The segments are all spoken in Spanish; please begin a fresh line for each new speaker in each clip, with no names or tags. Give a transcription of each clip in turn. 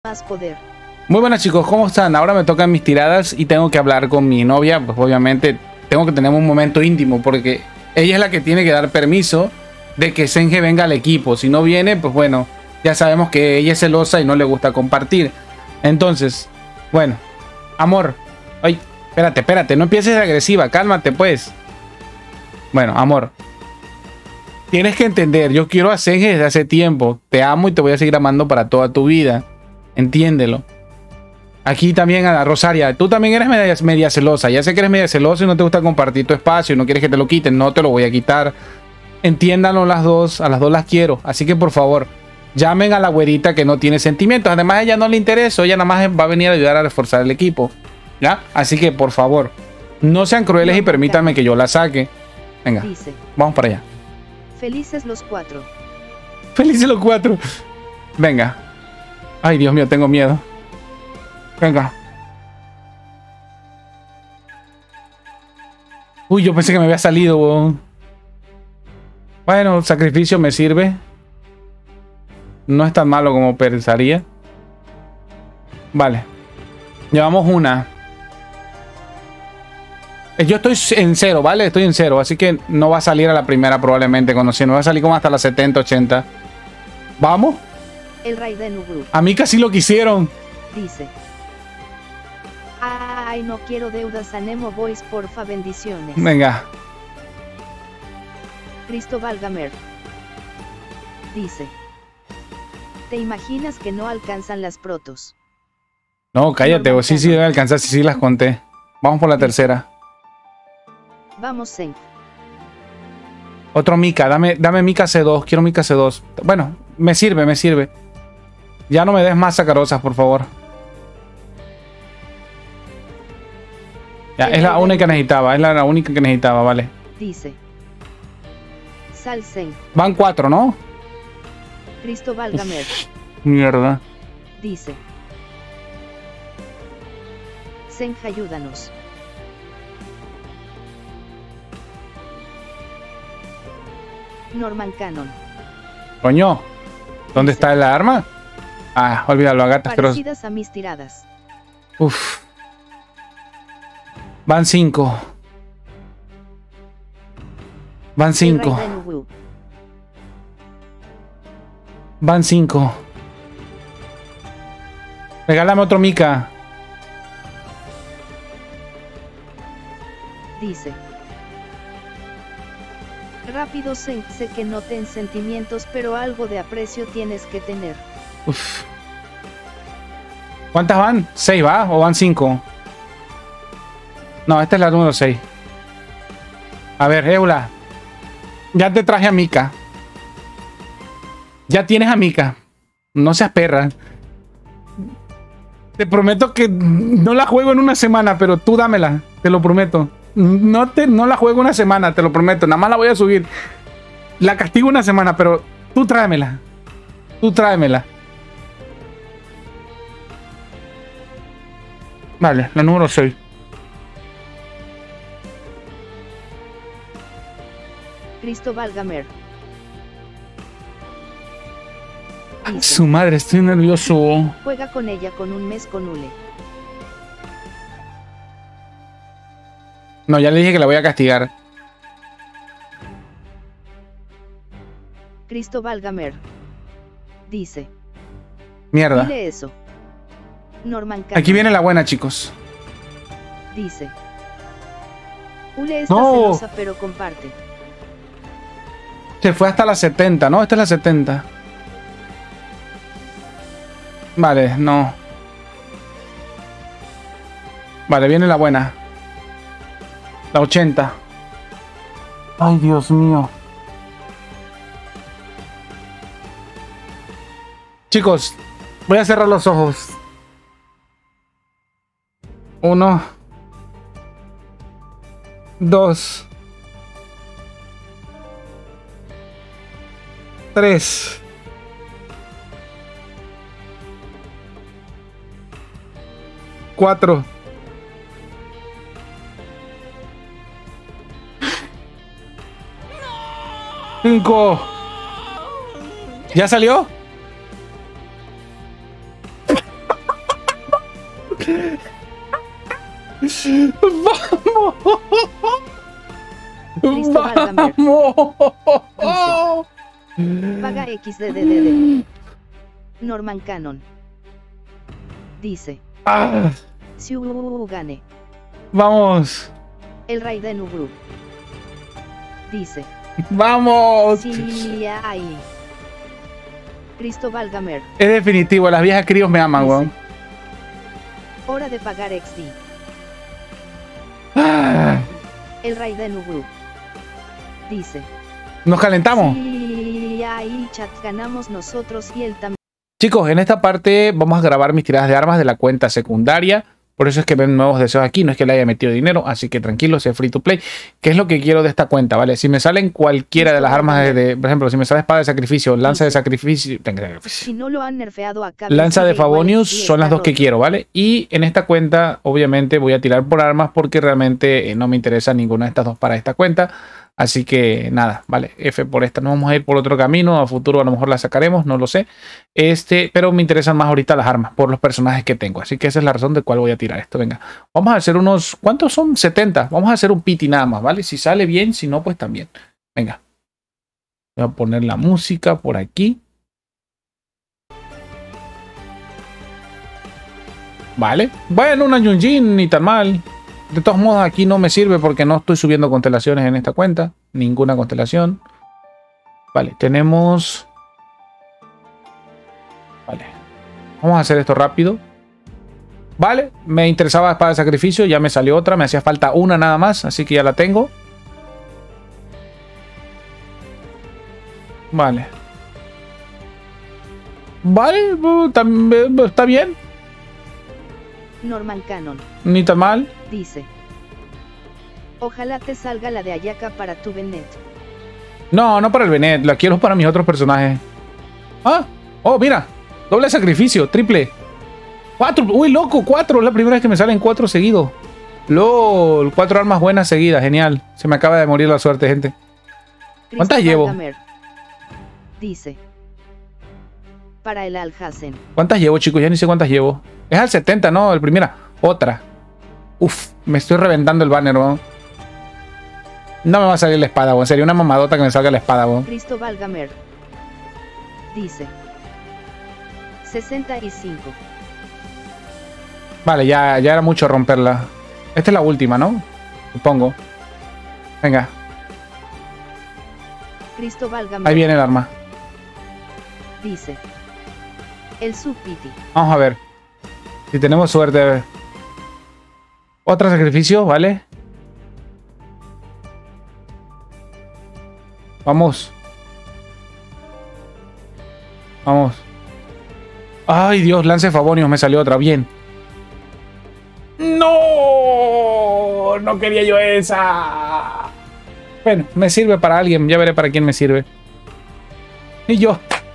más poder.
Muy buenas chicos, ¿cómo están? Ahora me tocan mis tiradas y tengo que hablar con mi novia. Pues obviamente tengo que tener un momento íntimo porque ella es la que tiene que dar permiso de que Senge venga al equipo. Si no viene, pues bueno, ya sabemos que ella es celosa y no le gusta compartir. Entonces, bueno, amor. Ay, espérate, no empieces agresiva, cálmate pues. Bueno, amor. Tienes que entender, yo quiero a Senge desde hace tiempo. Te amo y te voy a seguir amando para toda tu vida. Entiéndelo. Aquí también a Rosaria, tú también eres media celosa. Ya sé que eres media celosa y no te gusta compartir tu espacio y no quieres que te lo quiten. No te lo voy a quitar. Entiéndanlo las dos, a las dos las quiero. Así que por favor, llamen a la güerita que no tiene sentimientos. Además a ella no le interesa, ella nada más va a venir a ayudar a reforzar el equipo. ¿Ya? Así que por favor, no sean crueles y permítanme que yo la saque. Venga, vamos para allá.
Felices los cuatro.
Felices los cuatro. Venga. Ay, Dios mío, tengo miedo. Venga. Uy, yo pensé que me había salido, weón. Bueno, el sacrificio me sirve. No es tan malo como pensaría. Vale. Llevamos una. Yo estoy en cero, ¿vale? Estoy en cero, así que no va a salir a la primera probablemente. Conociendo, va a salir como hasta las 70, 80. ¿Vamos?
El Raiden Ugru.
A mí casi lo quisieron.
Dice. Ay, no quiero deudas a Nemo Boys, porfa, bendiciones.
Venga.
Cristóbal Gamer. Dice. ¿Te imaginas que no alcanzan las protos?
No, cállate, o sí debe alcanzar, sí las conté. Vamos por la tercera.
Vamos, Zen.
Otro Mika, dame Mika C2, quiero Mika C2. Bueno, me sirve. Ya no me des más sacarosas, por favor. Ya, es la única que necesitaba, vale.
Dice. Salsen.
Van 4, ¿no?
Cristóbal Gamer.
Mierda.
Dice. Zen, ayúdanos. Norman Cannon.
Coño, ¿dónde está el arma? Ah, olvídalo, gatas.
Parecidas a mis tiradas.
Uf. Van 5. Van 5. Van 5. Regálame otro Mika.
Dice. Rápido, sé que no ten sentimientos, pero algo de aprecio tienes que tener.
Uf. ¿Cuántas van? ¿6 va? ¿O van 5? No, esta es la número 6. A ver, Eula. Ya te traje a Mika. Ya tienes a Mika. No seas perra. Te prometo que no la juego en una semana, pero tú dámela. Te lo prometo. No la juego una semana, te lo prometo. Nada más la voy a subir. La castigo una semana, pero tú tráemela. Tú tráemela. Vale, la número 6.
Cristóbal Gamer.
Dice, su madre, estoy nervioso.
Juega con ella con un mes con Ule.
No, ya le dije que la voy a castigar.
Cristóbal Gamer. Dice.
Mierda.
Dile eso. Norman Cannon.
Aquí viene la buena, chicos.
Dice. Ule está celosa, pero comparte.
Se fue hasta la 70, ¿no? Esta es la 70. Vale, no. Vale, viene la buena. La 80. Ay, Dios mío. Chicos, voy a cerrar los ojos. 1, 2, 3, 4, 5. ¿Ya salió?
Cristo Valgamer.
¡Vamos!
Paga XDDD. Norman Cannon. Dice.
Ah,
Siu gane.
¡vamos!
El Raiden Ugru. Dice.
¡Vamos!
Sí, ahí. Cristo Valgamer.
Es definitivo, las viejas críos me aman,
Dice.
weón.
Hora de pagar XD.
Ah,
El Raiden Ugru. Dice.
nos calentamos.
Sí, ahí chat ganamos nosotros y él también.
Chicos, en esta parte vamos a grabar mis tiradas de armas de la cuenta secundaria. Por eso es que ven nuevos deseos aquí. No es que le haya metido dinero. Así que tranquilos, es free to play. ¿Qué es lo que quiero de esta cuenta? ¿Vale? Si me salen cualquiera de las armas por ejemplo, si me sale espada de sacrificio, lanza de sacrificio,
Si no lo han nerfeado acá.
lanza de Favonius, son las dos que quiero, ¿vale? Y en esta cuenta, obviamente, voy a tirar por armas porque realmente no me interesa ninguna de estas dos para esta cuenta. Así que nada, vale, F por esta. Nos vamos a ir por otro camino. A futuro a lo mejor la sacaremos, no lo sé. Pero me interesan más ahorita las armas por los personajes que tengo. Así que esa es la razón de cuál voy a tirar esto. Venga, vamos a hacer unos... ¿Cuántos son? 70. Vamos a hacer un pity nada más, ¿vale? Si sale bien, si no, pues también. Venga. Voy a poner la música por aquí. Vale. Bueno, una Yunjin, ni tan mal. De todos modos, aquí no me sirve porque no estoy subiendo constelaciones en esta cuenta. Ninguna constelación. Vale, tenemos... Vale. Vamos a hacer esto rápido. Vale, me interesaba espada de sacrificio. Ya me salió otra. Me hacía falta una nada más. Así que ya la tengo. Vale. Vale, también está bien.
Norman Cannon.
Ni tan mal.
Dice. Ojalá te salga la de Ayaka para tu Bennett.
No, no para el Bennett. La quiero para mis otros personajes. Ah, oh, mira. Doble sacrificio, triple. 4. Uy, loco, 4. Es la primera vez que me salen 4 seguidos. LOL, 4 armas buenas seguidas. Genial. Se me acaba de morir la suerte, gente. ¿Cuántas
Cristo
llevo?
Valgamer. Dice. Para el Alhacen.
¿Cuántas llevo, chicos? Ya ni sé cuántas llevo. Es al 70, ¿no? El primera. Otra. Uf, me estoy reventando el banner, ¿no? No me va a salir la espada, ¿no? Sería una mamadota que me salga la espada, ¿no?
Cristo Valgamer. Dice. 65.
Vale, ya era mucho romperla. Esta es la última, ¿no? Supongo. Venga,
Cristo Valgamer.
ahí viene el arma.
Dice. El Subpiti.
Vamos a ver. Si tenemos suerte. Otro sacrificio, ¿vale? Vamos. Vamos. Ay, Dios, lance Favonius. Me salió otra. Bien. ¡No! No quería yo esa. Bueno, me sirve para alguien. Ya veré para quién me sirve. Y yo.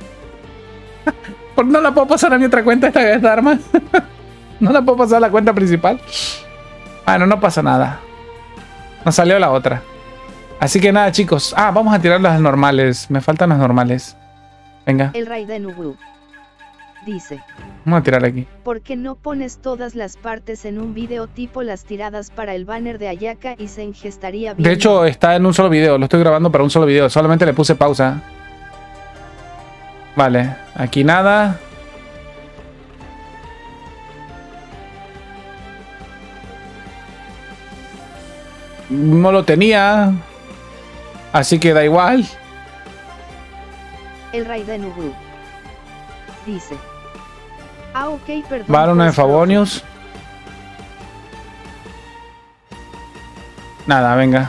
No la puedo pasar a mi otra cuenta esta arma. No la puedo pasar a la cuenta principal. Bueno, no pasa nada. Nos salió la otra. Así que nada, chicos. Ah, vamos a tirar las normales. Me faltan las normales. Venga,
El Raiden Ugru. Dice.
vamos a tirar aquí.
¿Por qué no pones todas las partes en un video tipo las tiradas para el banner de Ayaka y se ingestaría bien?
De hecho, está en un solo video. Lo estoy grabando para un solo video. Solamente le puse pausa. Vale, aquí nada. No lo tenía. Así que da igual.
El Raiden Ugru. Dice. Ah, ok, perdón.
Vale, una de
pues,
Favonius. Nada, venga.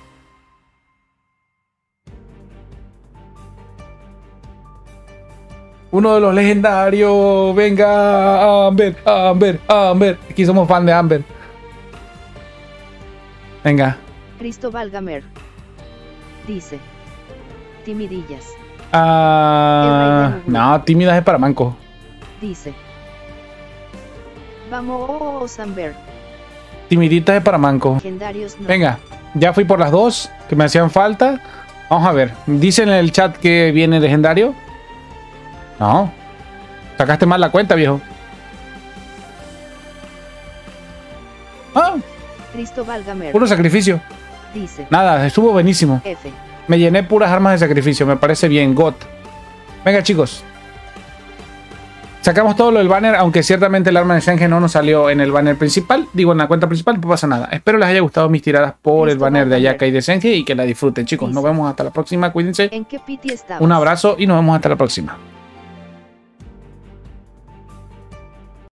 Uno de los legendarios. Venga, Amber, Amber, Amber. Aquí somos fan de Amber. Venga.
Cristo Valgamer. Dice. Timidillas.
No, tímidas es para manco.
Dice. Vamos, Amber.
Timiditas es para manco.
Legendarios no.
Venga, ya fui por las dos que me hacían falta. Vamos a ver. Dicen en el chat que viene legendario. No. Sacaste mal la cuenta, viejo. Ah,
Cristo válgame.
puro sacrificio.
Dice.
Nada, estuvo buenísimo.
F.
Me llené puras armas de sacrificio, me parece bien. GOT. Venga, chicos. Sacamos todo lo del banner, aunque ciertamente el arma de Senge no nos salió en el banner principal. Digo, en la cuenta principal, no pasa nada. Espero les haya gustado mis tiradas por el banner de Ayaka y de Senge y que la disfruten, chicos. Nos vemos hasta la próxima, cuídense.
¿En qué piti estabas?
Un abrazo y nos vemos hasta la próxima.